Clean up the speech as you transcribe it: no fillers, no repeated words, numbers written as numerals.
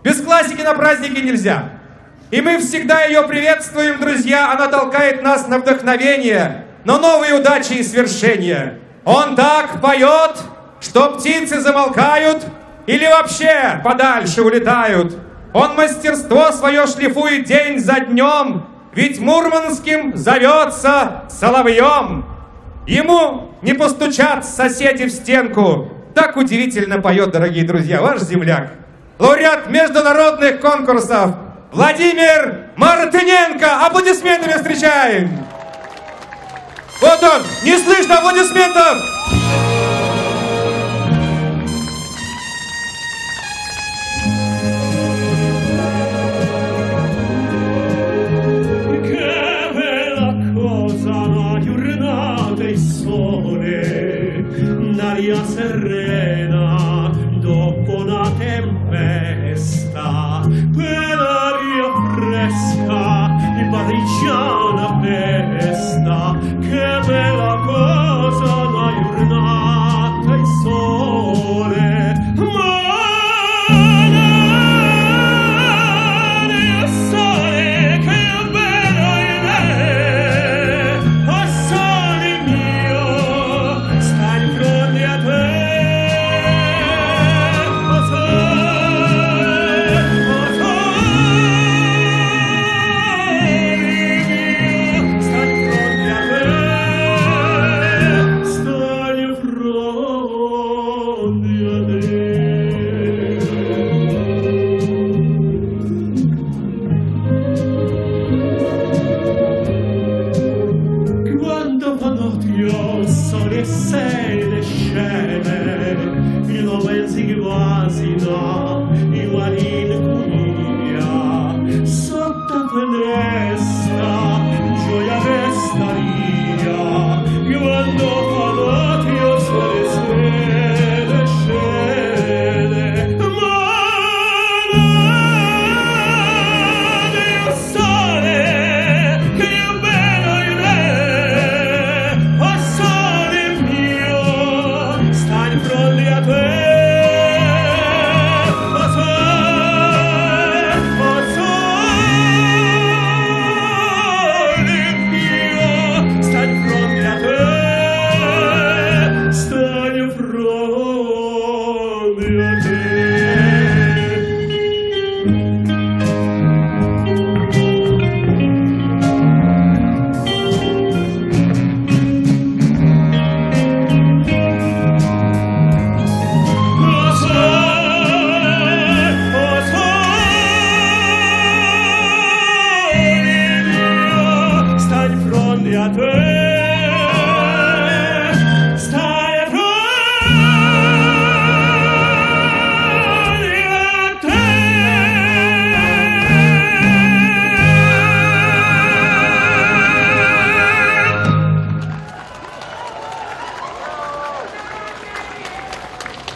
Без классики на празднике нельзя. И мы всегда ее приветствуем, друзья. Она толкает нас на вдохновение, на новые удачи и свершения. Он так поет, что птицы замолкают или вообще подальше улетают. Он мастерство свое шлифует день за днем, ведь Мурманским зовется соловьем. Ему не постучат соседи в стенку. Так удивительно поет, дорогие друзья, ваш земляк. Лауреат международных конкурсов Владимир Мартыненко. Аплодисментами встречаем. Вот он, не слышно аплодисментов. L'aria serena dopo una tempesta, quell'aria fresca di parmigiana pesta, che bella cosa una giornata in sole. Te